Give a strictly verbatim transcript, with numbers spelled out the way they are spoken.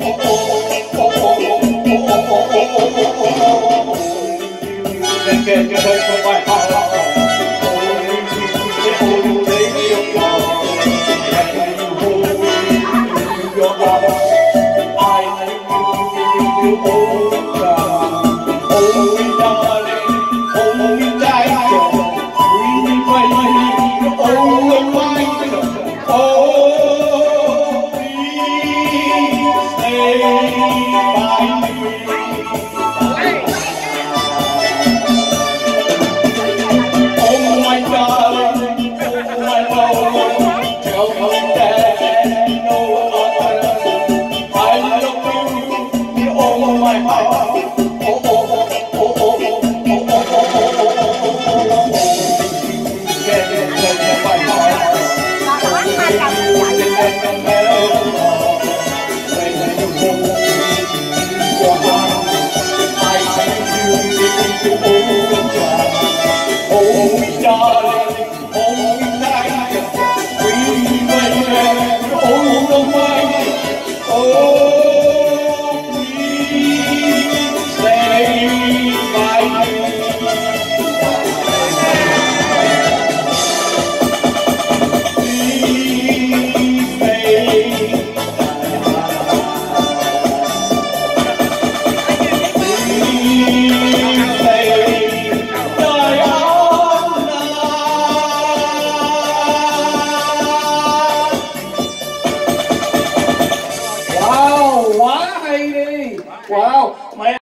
Get your face from my heart. Only you take your love. Let me hold your love. I need you hold down. Hold me, darling. Hold me tight. Breathe me, baby. Hold me, oh, please stay by me. My heart, oh, oh, oh, oh, oh, oh, oh, oh, oh, get it, get it, my heart. When you hold your heart, I need you to hold down. Hold me, darling, hold me tight. Breathe me, baby, hold my, oh. Wow, wow, Heidi. Wow, man.